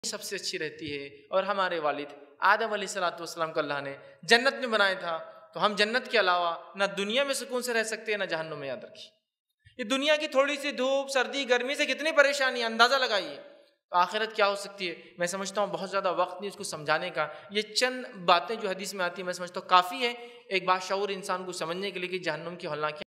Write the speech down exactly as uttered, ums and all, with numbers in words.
सबसे अच्छी रहती है। और हमारे वालिद आदम अलैहिस्सलाम को अल्लाह ने जन्नत में बनाया था, तो हम जन्नत के अलावा ना दुनिया में सुकून से रह सकते हैं ना जहन्नुम में। याद रखिए, ये दुनिया की थोड़ी सी धूप सर्दी गर्मी से कितनी परेशानी, अंदाज़ा लगाइए, तो आखिरत क्या हो सकती है। मैं समझता हूँ बहुत ज़्यादा वक्त नहीं उसको समझाने का, ये चंद बातें जो हदीस में आती है मैं समझता हूँ काफ़ी है एक बाशऊर इंसान को समझने के लिए कि जहन्नुम की हौलनाकियाँ